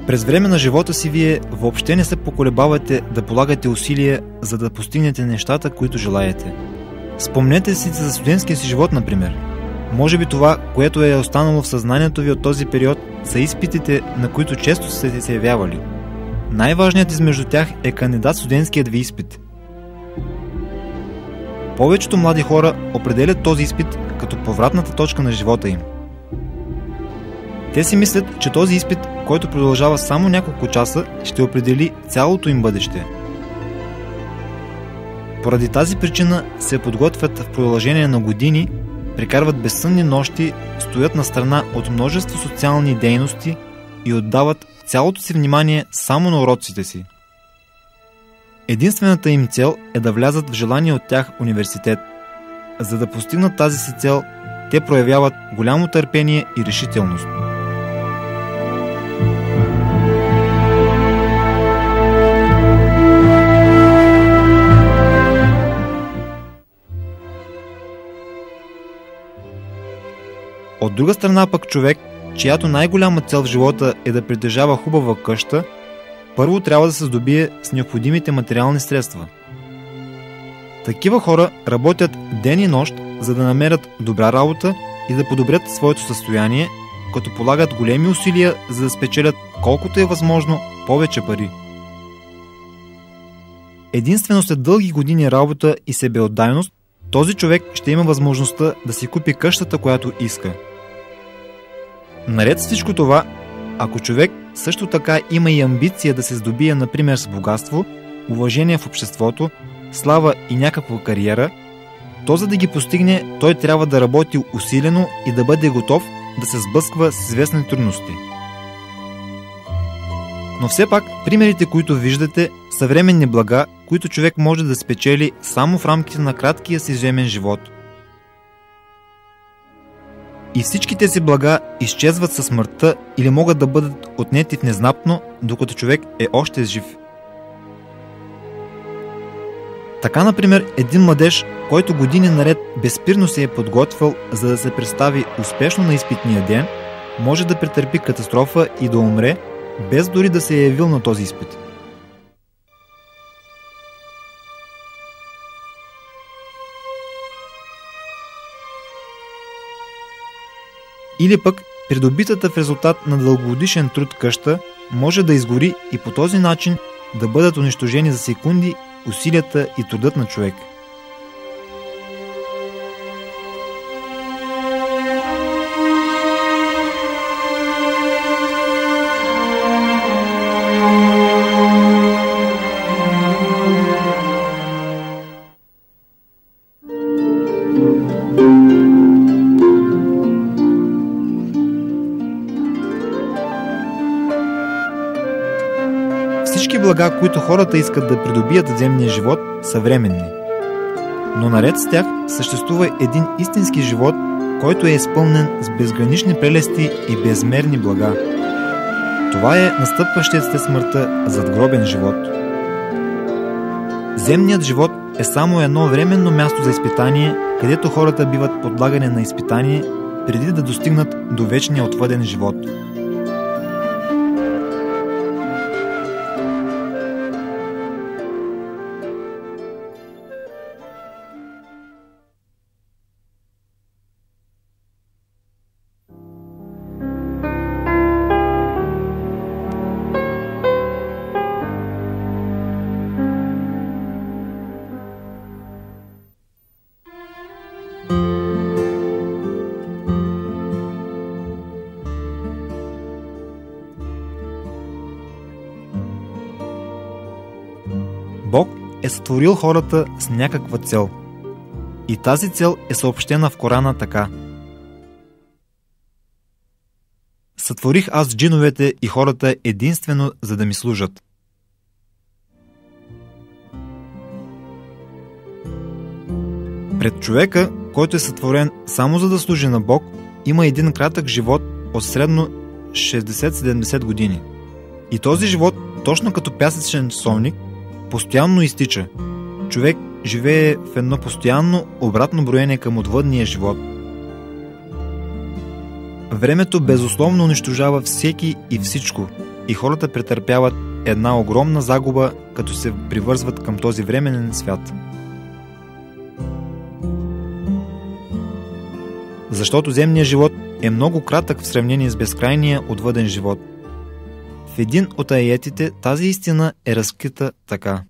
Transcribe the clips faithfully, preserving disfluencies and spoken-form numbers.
През време на живота си вие въобще не се поколебавате да полагате усилия, за да постигнете нещата, които желаете. Спомнете си за студентския си живот, например. Може би това, което е останало в съзнанието ви от този период, са изпитите, на които често сте се явявали. Най-важният измежду тях е кандидат-студентският ви изпит. Повечето млади хора определят този изпит като повратната точка на живота им. Те си мислят, че този изпит, който продължава само няколко часа, ще определи цялото им бъдеще. Поради тази причина се подготвят в продължение на години, прекарват безсънни нощи, стоят на страна от множество социални дейности и отдават цялото си внимание само на уроците си. Единствената им цел е да влязат в желания от тях университет. За да постигнат тази си цел, те проявяват голямо търпение и решителност. От друга страна пък човек, чиято най-голяма цел в живота е да притежава хубава къща, първо трябва да се здобие с необходимите материални средства. Такива хора работят ден и нощ, за да намерят добра работа и да подобрят своето състояние, като полагат големи усилия, за да спечелят колкото е възможно повече пари. Единствено след дълги години работа и себеотдайност, този човек ще има възможността да си купи къщата, която иска. Наред с всичко това, ако човек също така има и амбиция да се здобие, например, с богатство, уважение в обществото, слава и някаква кариера, то за да ги постигне, той трябва да работи усилено и да бъде готов да се сблъсква с известни трудности. Но все пак, примерите, които виждате, са временни блага, които човек може да спечели само в рамките на краткия си земен живот. И всички тези блага изчезват със смъртта или могат да бъдат отнети внезапно, докато човек е още жив. Така, например, един младеж, който години наред безспирно се е подготвил, за да се представи успешно на изпитния ден, може да претърпи катастрофа и да умре, без дори да се е явил на този изпит. Или пък придобитата в резултат на дългогодишен труд къща може да изгори и по този начин да бъдат унищожени за секунди усилията и трудът на човек. Всички блага, които хората искат да придобият в земния живот, са временни. Но наред с тях съществува един истински живот, който е изпълнен с безгранични прелести и безмерни блага. Това е настъпващият след смъртта задгробен живот. Земният живот е само едно временно място за изпитание, където хората биват подлагани на изпитание, преди да достигнат до вечния отвъден живот. Бог е сътворил хората с някаква цел. И тази цел е съобщена в Корана така: сътворих аз джиновете и хората единствено за да ми служат. Пред човека, който е сътворен само за да служи на Бог, има един кратък живот от средно шестдесет-седемдесет години. И този живот, точно като пясъчен часовник, постоянно изтича. Човек живее в едно постоянно обратно броене към отвъдния живот. Времето безусловно унищожава всеки и всичко, и хората претърпяват една огромна загуба, като се привързват към този временен свят. Защото земният живот е много кратък в сравнение с безкрайния отвъден живот. В един от аетите тази истина е разкрита така.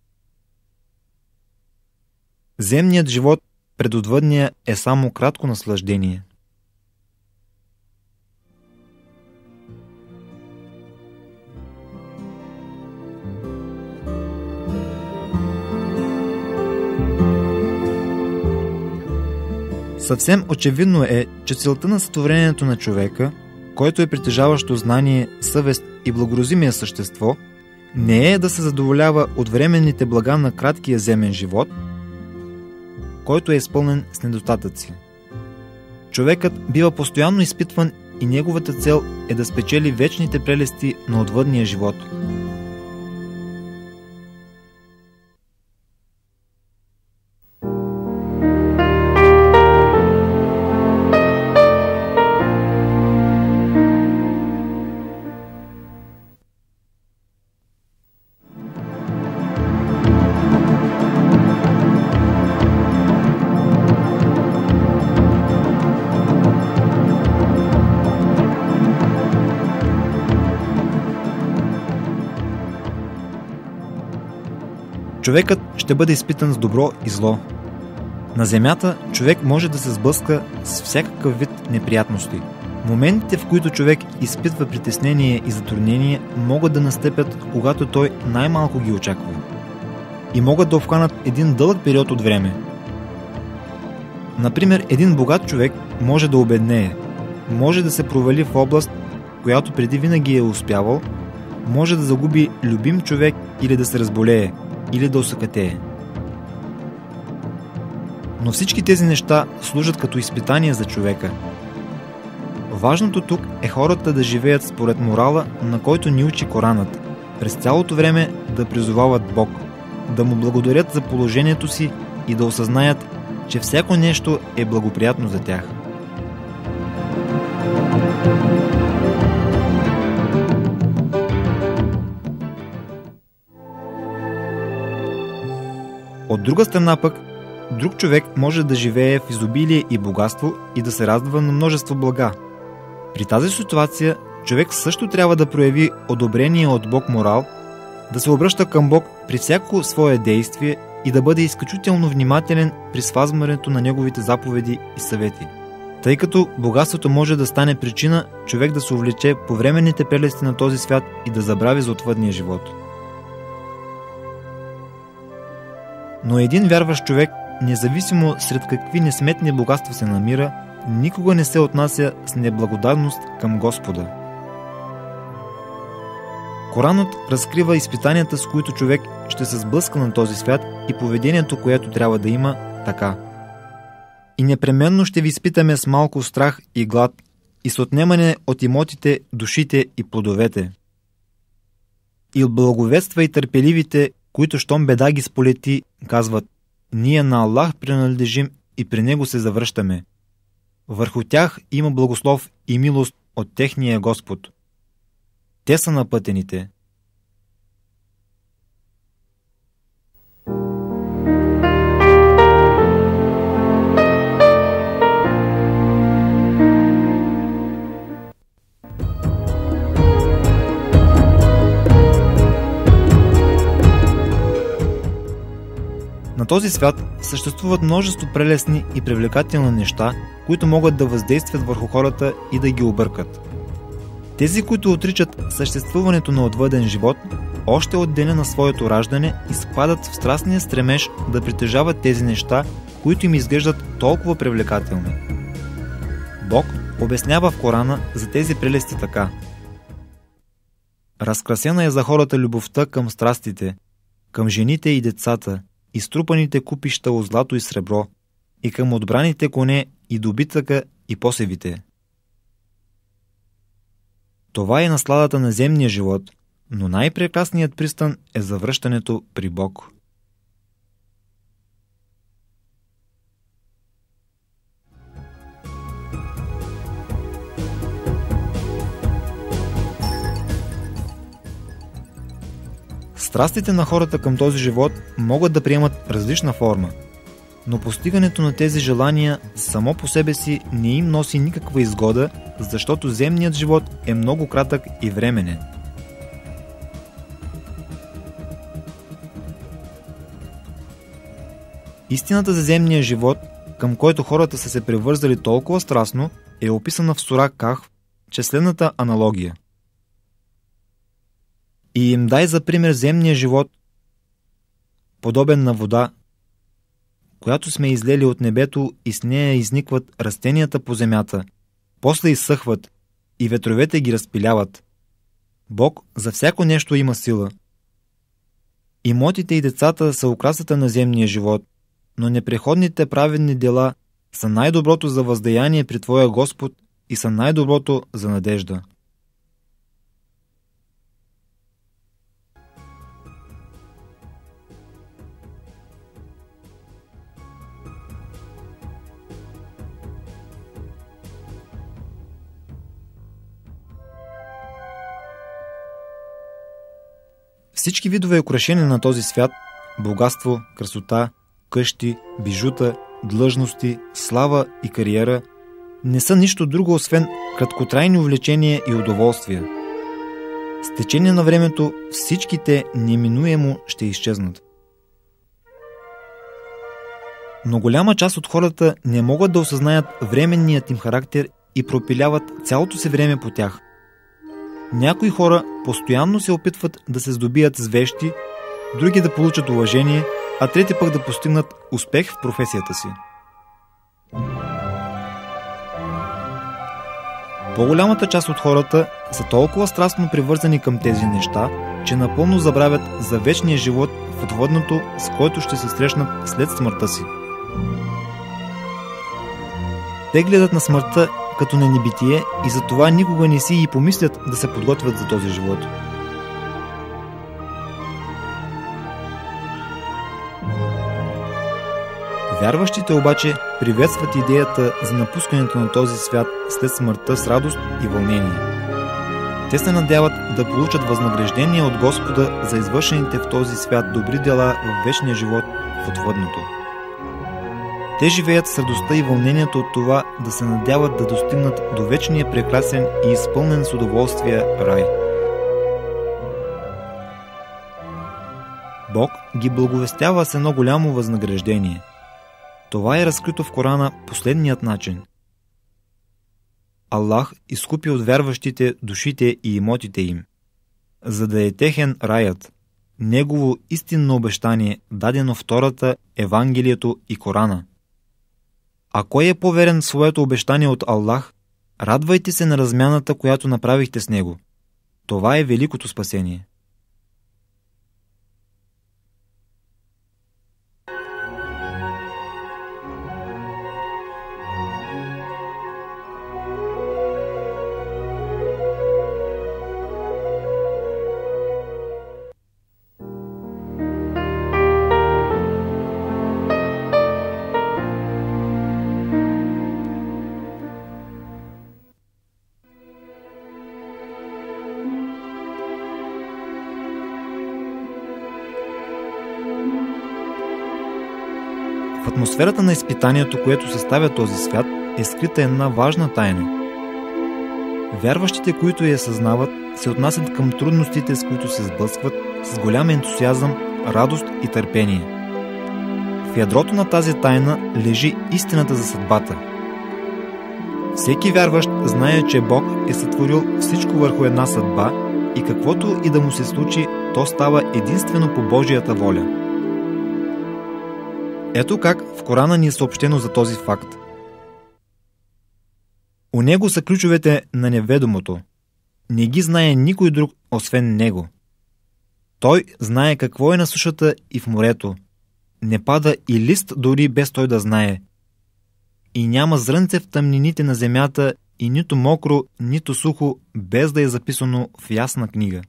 Земният живот пред отвъдния е само кратко наслаждение. Съвсем очевидно е, че целта на сътворението на човека, който е притежаващо знание, съвест и благоразумие същество, не е да се задоволява от временните блага на краткия земен живот, който е изпълнен с недостатъци. Човекът бива постоянно изпитван и неговата цел е да спечели вечните прелести на отвъдния живот. Човекът ще бъде изпитан с добро и зло. На земята човек може да се сблъска с всякакъв вид неприятности. Моментите, в които човек изпитва притеснение и затруднение, могат да настъпят, когато той най-малко ги очаква. И могат да обхванат един дълъг период от време. Например, един богат човек може да обеднее, може да се провали в област, която преди винаги е успявал, може да загуби любим човек или да се разболее, или да осакатее. Но всички тези неща служат като изпитание за човека. Важното тук е хората да живеят според морала, на който ни учи Коранът, през цялото време да призовават Бог, да му благодарят за положението си и да осъзнаят, че всяко нещо е благоприятно за тях. От друга страна пък, друг човек може да живее в изобилие и богатство и да се радва на множество блага. При тази ситуация, човек също трябва да прояви одобрение от Бог морал, да се обръща към Бог при всяко свое действие и да бъде изключително внимателен при спазването на неговите заповеди и съвети. Тъй като богатството може да стане причина човек да се увлече по временните прелести на този свят и да забрави за отвъдния живот. Но един вярващ човек, независимо сред какви несметни богатства се намира, никога не се отнася с неблагодарност към Господа. Коранът разкрива изпитанията, с които човек ще се сблъска на този свят и поведението, което трябва да има, така. И непременно ще ви изпитаме с малко страх и глад и с отнемане от имотите, душите и плодовете. И благовества и търпеливите, които щом беда ги сполети, казват: ние на Аллах принадлежим и при Него се завръщаме. Върху тях има благослов и милост от техния Господ. Те са напътените. На този свят съществуват множество прелестни и привлекателни неща, които могат да въздействат върху хората и да ги объркат. Тези, които отричат съществуването на отвъден живот, още от деня на своето раждане изпадат в страстния стремеж да притежават тези неща, които им изглеждат толкова привлекателни. Бог обяснява в Корана за тези прелести така: разкрасена е за хората любовта към страстите, към жените и децата, и струпаните купища от злато и сребро, и към отбраните коне и добитъка и посевите. Това е насладата на земния живот, но най-прекрасният пристан е завръщането при Бог. Страстите на хората към този живот могат да приемат различна форма, но постигането на тези желания само по себе си не им носи никаква изгода, защото земният живот е много кратък и временен. Истината за земния живот, към който хората са се привързали толкова страстно, е описана в Сура Кахф чрез следната аналогия. И им дай за пример земния живот, подобен на вода, която сме излели от небето и с нея изникват растенията по земята, после изсъхват и ветровете ги разпиляват. Бог за всяко нещо има сила. Имотите и децата са украсата на земния живот, но непреходните праведни дела са най-доброто за въздаяние при Твоя Господ и са най-доброто за надежда. Всички видове украшения на този свят – богатство, красота, къщи, бижута, длъжности, слава и кариера – не са нищо друго, освен краткотрайни увлечения и удоволствия. С течение на времето всичките неминуемо ще изчезнат. Но голяма част от хората не могат да осъзнаят временният им характер и пропиляват цялото си време по тях. Някои хора постоянно се опитват да се здобият с вещи, други да получат уважение, а трети пък да постигнат успех в професията си. По-голямата част от хората са толкова страстно привързани към тези неща, че напълно забравят за вечния живот в отвъдното, с който ще се срещнат след смъртта си. Те гледат на смъртта като на небитие и затова никога не си и помислят да се подготвят за този живот. Вярващите обаче приветстват идеята за напускането на този свят след смъртта с радост и вълнение. Те се надяват да получат възнаграждение от Господа за извършените в този свят добри дела в вечния живот в отвъдното. Те живеят с радостта и вълнението от това да се надяват да достигнат до вечния прекрасен и изпълнен с удоволствие рай. Бог ги благовестява с едно голямо възнаграждение. Това е разкрито в Корана последният начин. Аллах изкупи от вярващите душите и имотите им, за да е техен раят, негово истинно обещание, дадено в Тората, Евангелието и Корана. А кой е поверен в своето обещание от Аллах? Радвайте се на размяната, която направихте с него. Това е великото спасение. В атмосферата на изпитанието, което съставя този свят, е скрита една важна тайна. Вярващите, които я съзнават, се отнасят към трудностите, с които се сблъскват, с голям ентусиазъм, радост и търпение. В ядрото на тази тайна лежи истината за съдбата. Всеки вярващ знае, че Бог е сътворил всичко върху една съдба и каквото и да му се случи, то става единствено по Божията воля. Ето как в Корана ни е съобщено за този факт. У него са ключовете на неведомото. Не ги знае никой друг, освен него. Той знае какво е на сушата и в морето. Не пада и лист дори без той да знае. И няма зрънце в тъмнините на земята и нито мокро, нито сухо, без да е записано в ясна книга.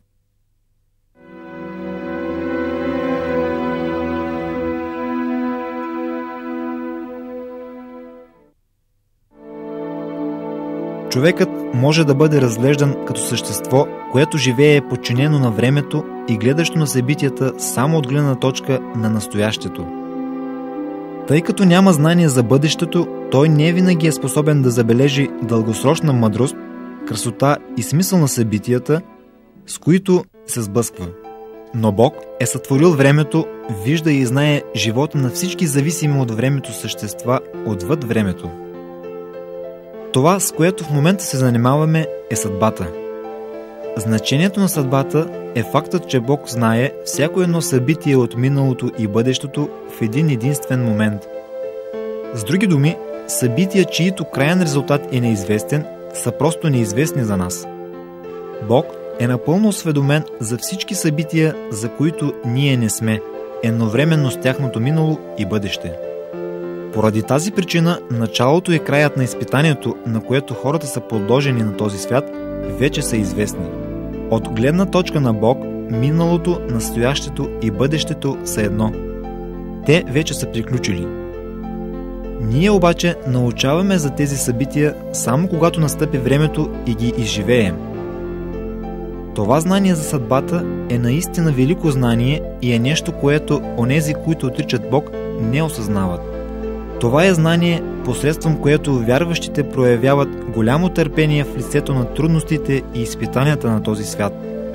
Човекът може да бъде разглеждан като същество, което живее подчинено на времето и гледащо на събитията само от гледна точка на настоящето. Тъй като няма знание за бъдещето, той не винаги е способен да забележи дългосрочна мъдрост, красота и смисъл на събитията, с които се сблъсква. Но Бог е сътворил времето, вижда и знае живота на всички зависими от времето същества отвъд времето. Това, с което в момента се занимаваме, е съдбата. Значението на съдбата е фактът, че Бог знае всяко едно събитие от миналото и бъдещето в един единствен момент. С други думи, събития, чието краен резултат е неизвестен, са просто неизвестни за нас. Бог е напълно осведомен за всички събития, за които ние не сме, едновременно с тяхното минало и бъдеще. Поради тази причина, началото и краят на изпитанието, на което хората са подложени на този свят, вече са известни. От гледна точка на Бог, миналото, настоящето и бъдещето са едно. Те вече са приключили. Ние обаче научаваме за тези събития само когато настъпи времето и ги изживеем. Това знание за съдбата е наистина велико знание и е нещо, което онези, които отричат Бог, не осъзнават. Това е знание, посредством което вярващите проявяват голямо търпение в лицето на трудностите и изпитанията на този свят.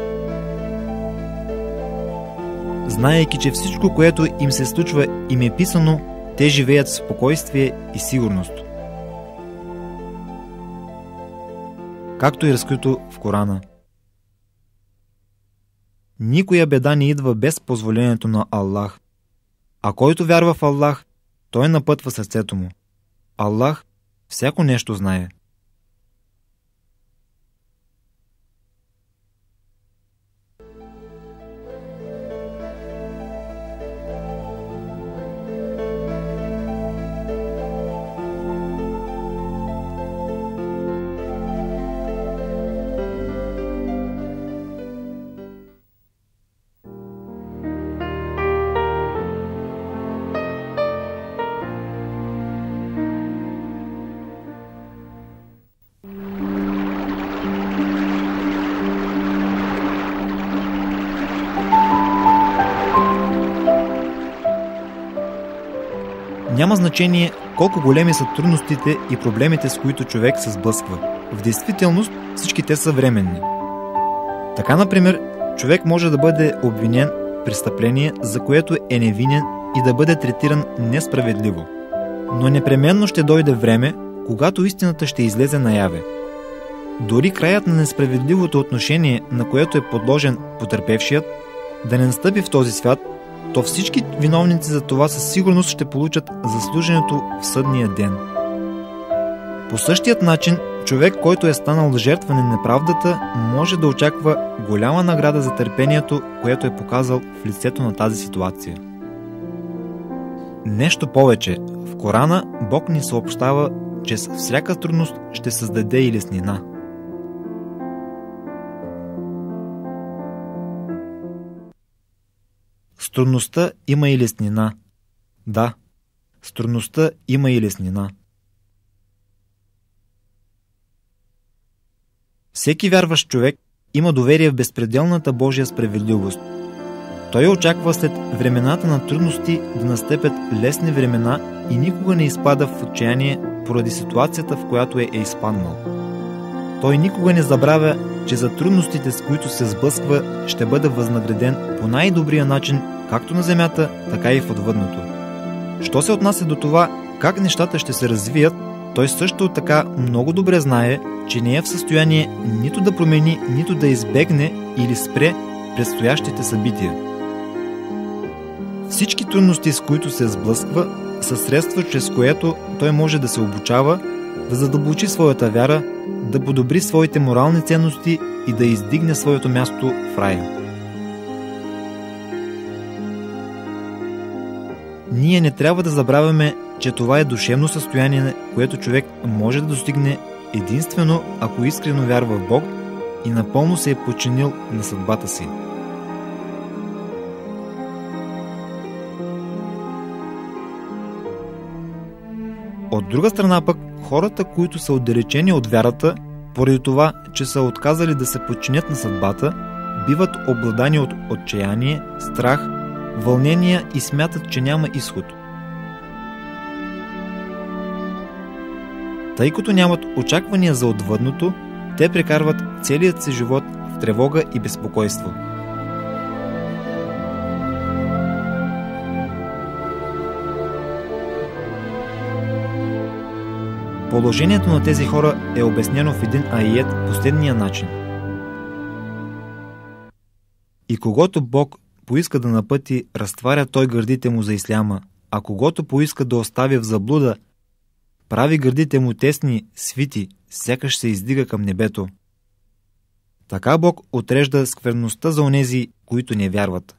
Знаейки, че всичко, което им се случва, им е писано, те живеят в спокойствие и сигурност. Както и разкрито в Корана. Никоя беда не идва без позволението на Аллах. А който вярва в Аллах, той напътва сърцето му. Аллах всяко нещо знае. Няма значение колко големи са трудностите и проблемите, с които човек се сблъсква. В действителност всички те са временни. Така, например, човек може да бъде обвинен в престъпление, за което е невинен и да бъде третиран несправедливо. Но непременно ще дойде време, когато истината ще излезе наяве. Дори краят на несправедливото отношение, на което е подложен потърпевшият, да не настъпи в този свят, то всички виновници за това със сигурност ще получат заслуженото в съдния ден. По същият начин, човек, който е станал жертва на неправдата, може да очаква голяма награда за търпението, което е показал в лицето на тази ситуация. Нещо повече, в Корана Бог ни съобщава, че с всяка трудност ще създаде и леснина. С трудността има и леснина. Да, с трудността има и леснина. Всеки вярващ човек има доверие в безпределната Божия справедливост. Той очаква след времената на трудности да настъпят лесни времена и никога не изпада в отчаяние поради ситуацията, в която е, е изпаднал. Той никога не забравя, че за трудностите, с които се сблъсква, ще бъде възнаграден по най-добрия начин, както на земята, така и в отвъдното. Що се отнася до това, как нещата ще се развият, той също така много добре знае, че не е в състояние нито да промени, нито да избегне или спре предстоящите събития. Всички трудности, с които се сблъсква, са средства, чрез което той може да се обучава, да задълбочи своята вяра, да подобри своите морални ценности и да издигне своето място в рая. Ние не трябва да забравяме, че това е душевно състояние, което човек може да достигне единствено ако искрено вярва в Бог и напълно се е подчинил на съдбата си. От друга страна пък, хората, които са отдалечени от вярата, поради това, че са отказали да се подчинят на съдбата, биват обладани от отчаяние, страх, вълнения и смятат, че няма изход. Тъй като нямат очаквания за отвъдното, те прекарват целият си живот в тревога и безпокойство. Положението на тези хора е обяснено в един аиет последния начин. И когато Бог поиска да напъти, разтваря той гърдите му за исляма, а когато поиска да остави в заблуда, прави гърдите му тесни, свити, сякаш се издига към небето. Така Бог отрежда скверността за онези, които не вярват.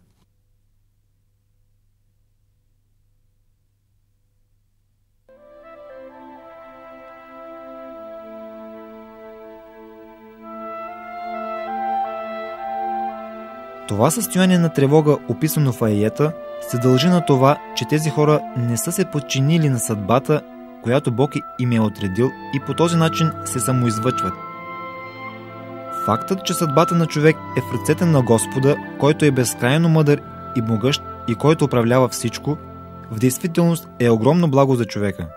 Това състояние на тревога, описано в аиета, се дължи на това, че тези хора не са се подчинили на съдбата, която Бог им е отредил, и по този начин се самоизвъчват. Фактът, че съдбата на човек е в ръцете на Господа, който е безкрайно мъдър и могъщ и който управлява всичко, в действителност е огромно благо за човека.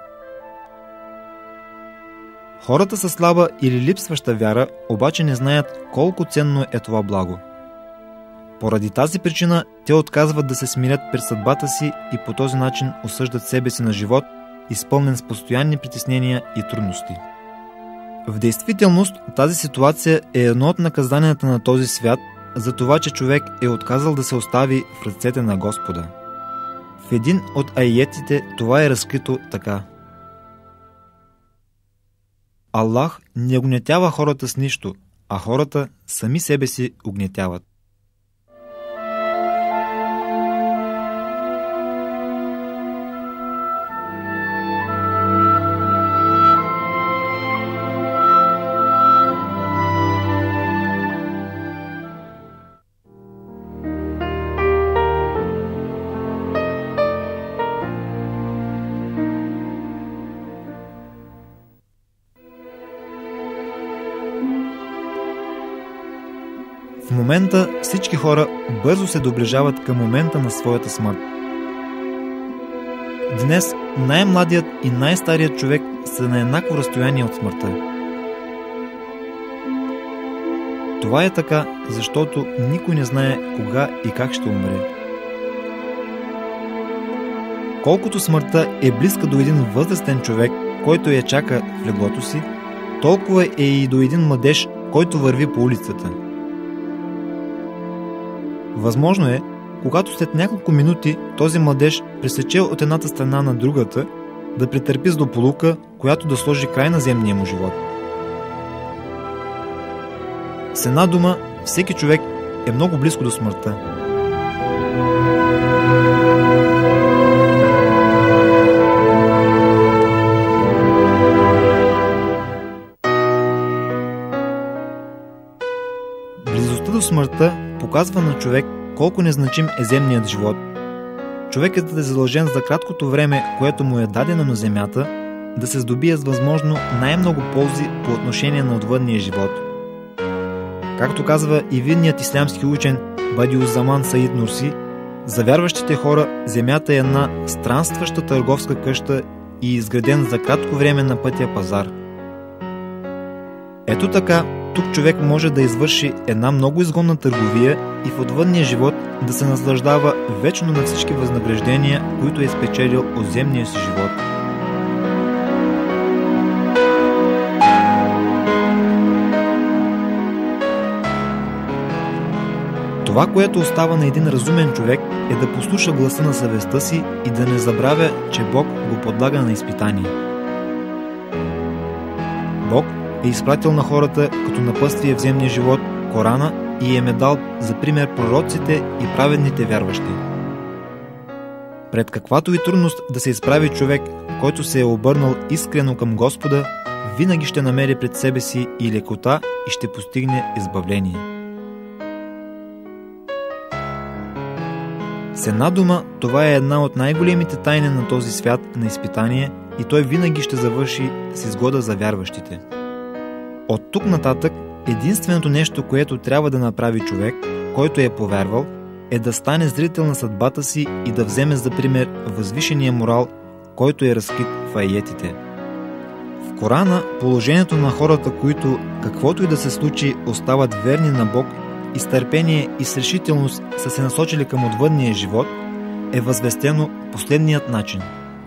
Хората със слаба или липсваща вяра обаче не знаят колко ценно е това благо. Поради тази причина те отказват да се смирят пред съдбата си и по този начин осъждат себе си на живот, изпълнен с постоянни притеснения и трудности. В действителност тази ситуация е едно от наказанията на този свят за това, че човек е отказал да се остави в ръцете на Господа. В един от аиетите това е разкрито така. Аллах не угнетява хората с нищо, а хората сами себе си угнетяват. В момента всички хора бързо се доближават към момента на своята смърт. Днес най-младият и най-старият човек са на еднакво разстояние от смъртта. Това е така, защото никой не знае кога и как ще умре. Колкото смъртта е близка до един възрастен човек, който я чака в леглото си, толкова е и до един младеж, който върви по улицата. Възможно е, когато след няколко минути този младеж пресече от едната страна на другата, да претърпи злополука, която да сложи край на земния му живот. С една дума, всеки човек е много близко до смъртта. Близостта до смъртта показва на човек колко незначим е земният живот. Човекът е задължен за краткото време, което му е дадено на земята, да се здобие с възможно най-много ползи по отношение на отвъдния живот. Както казва и видният ислямски учен Бадиуззаман Саид Нурси, за вярващите хора земята е една странстваща търговска къща и изграден за кратко време на пътя пазар. Ето така, тук човек може да извърши една много изгодна търговия и в отвъдния живот да се наслаждава вечно на всички възнаграждения, които е спечелил от земния си живот. Това, което остава на един разумен човек, е да послуша гласа на съвестта си и да не забравя, че Бог го подлага на изпитание. Бог е изпратил на хората като напътствие в земния живот Корана и им е дал за пример пророците и праведните вярващи. Пред каквато и трудност да се изправи човек, който се е обърнал искрено към Господа, винаги ще намери пред себе си и лекота и ще постигне избавление. С една дума, това е една от най-големите тайни на този свят на изпитание и той винаги ще завърши с изгода за вярващите. От тук нататък единственото нещо, което трябва да направи човек, който е повярвал, е да стане зрител на съдбата си и да вземе за пример възвишения морал, който е разкрит в аетите. В Корана положението на хората, които, каквото и да се случи, остават верни на Бог и с търпение и с решителност са се насочили към отвъдния живот, е възвестено последният начин.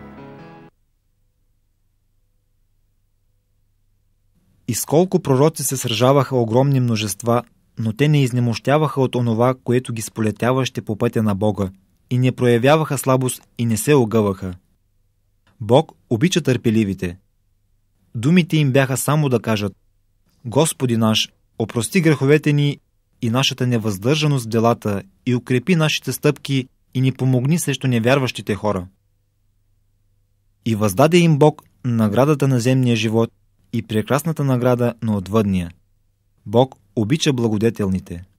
И с колко пророци се сражаваха огромни множества, но те не изнемощяваха от онова, което ги сполетяваше по пътя на Бога, и не проявяваха слабост и не се огъваха. Бог обича търпеливите. Думите им бяха само да кажат: Господи наш, опрости греховете ни и нашата невъздържаност в делата и укрепи нашите стъпки и ни помогни срещу невярващите хора. И въздаде им Бог наградата на земния живот и прекрасната награда на отвъдния. Бог обича благодетелните.